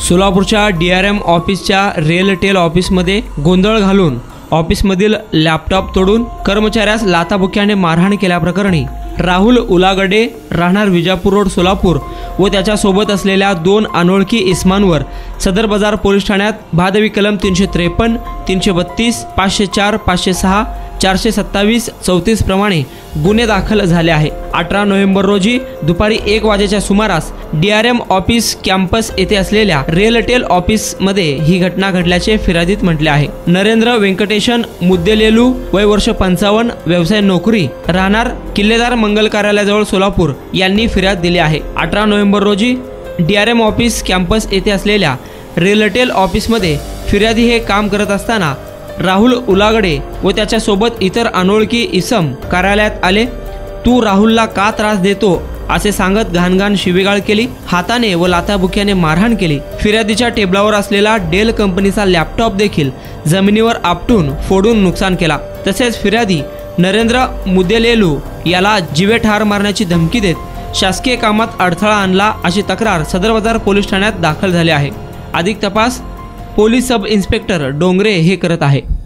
सोलापूरच्या DRM ऑफिसच्या रेलटेल ऑफिसमध्ये गोंधळ घालून ऑफिसमधील लॅपटॉप तोडून कर्मचाऱ्यास लाथाबुक्क्याने मारहाण केल्याप्रकरणी राहुल उलागडे राहणार विजापूर रोड सोलापूर व त्याच्यासोबत असलेल्या 2 अनोळखी इस्मांवर सदर बाजार पोलीस ठाण्यात भादवी कलम 353, 332, 504, 506, 427, 34 प्रमाणे गुन्हे दाखल झाले आहे। 18 नोव्हेंबर रोजी दुपारी 1 वाजेच्या सुमारास DRM ऑफिस कॅम्पस येथे असलेल्या रेलटेल ऑफिसमध्ये ही घटना घडल्याचे फिर्यादीत म्हटले आहे। नरेंद्र व्यंकटेशन मुद्देलेलू, वय वर्ष 55, व्यवसाय नोकरी, राहणार किल्लेदार मंगल कार्यालयाजवळ सोलापूर यांनी फिर्याद दिली आहे। 18 नोव्हेंबर रोजी DRM ऑफिस कॅम्पस येथे असलेल्या रेलटेल ऑफिसमध्ये फिर्यादी हे काम करत असताना राहुल उलागडे व त्याच्यासोबत इतर अनोळखी इसम कार्यालयात आले। तू राहुलला का त्रास देतो असे सांगत घाणघाण शिवीगाळ केली, हाताने व लाथाबुक्क्याने मारहाण केली। फिर्यादीच्या टेबलावर असलेला डेल कंपनीचा लॅपटॉप देखील जमिनीवर आपटून फोडून नुकसान केला। तसेच फिर्यादी नरेंद्र मुद्देलेलू याला जीवे ठार मारण्याची धमकी देत शासकीय कामात अडथळा आणला अशी तक्रार सदर बाजार पोलीस ठाण्यात दाखल झाली आहे। अधिक तपास पोलीस सब इन्स्पेक्टर डोंगरे हे करत आहे।